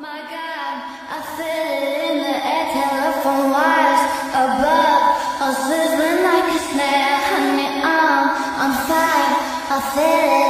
my God, I feel it in the air, telephone wires above, all sizzling like a snare. Honey, I'm on fire, I feel it.